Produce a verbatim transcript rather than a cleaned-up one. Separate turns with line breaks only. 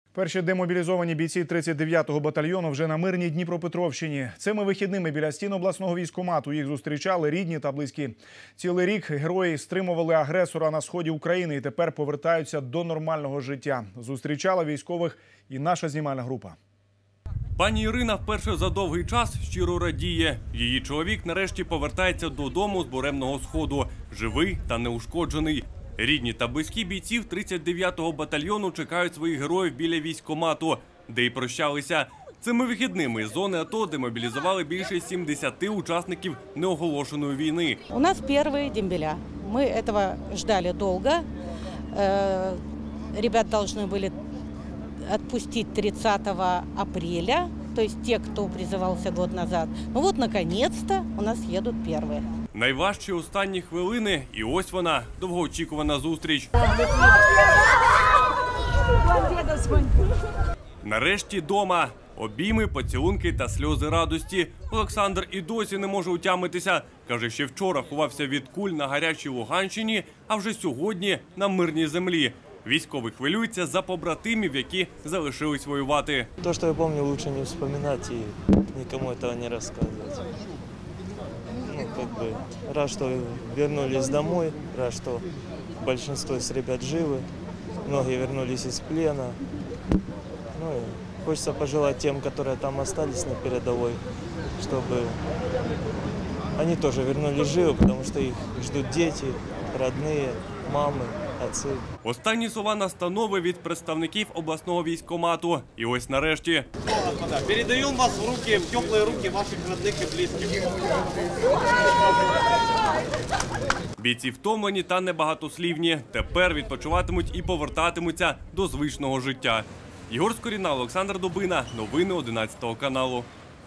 Перші демобілізовані бійці тридцять дев'ятого батальйону вже на мирній Дніпропетровщині. Цими вихідними біля стін обласного військкомату їх зустрічали рідні та близькі. Цілий рік герої стримували агресора на сході України і тепер повертаються до нормального життя. Зустрічала військових і наша знімальна група.
Пані Ірина вперше за довгий час щиро радіє. Її чоловік нарешті повертається додому з буремного сходу. Живий та неушкоджений. Рідні та близькі бійців тридцять дев'ятого батальйону чекають своїх героїв біля військкомату, де й прощалися. Цими вихідними з зони АТО демобілізували більше сімдесяти учасників неоголошеної війни.
У нас перші дембеля. Ми этого ждали довго. Ребят должны были отпустить тридцатого апреля, то есть те, кто призывался год назад. Ну вот, наконец-то, у нас едут первые.
Найважчі останні хвилини, і ось вона, довгоочікувана зустріч. Нарешті дома. Обійми, поцілунки та сльози радості. Олександр і досі не може утямитися. Каже, ще вчора ховався від куль на гарячій Луганщині, а вже сьогодні на мирній землі. Військовий хвилюється за побратимів, які залишились воювати.
То, що я пам'ятаю, краще не вспоминати і нікому цього не розказувати. Ну, как бы, рад, что вернулись домой, рад, что большинство из ребят живы, многие вернулись из плена. Ну, и хочется пожелать тем, которые там остались на передовой, чтобы они тоже вернулись живы, потому что их ждут дети, родные, мамы, отцы.
Останні слова настанови від представників обласного військкомату. І ось нарешті.
Передаємо вас в руки, в теплі руки ваших родних і близьких.
Бійці втомлені та небагатослівні. Тепер відпочиватимуть і повертатимуться до звичного життя. Єгор Скоріна, Олександр Дубина. Новини одинадцятого каналу.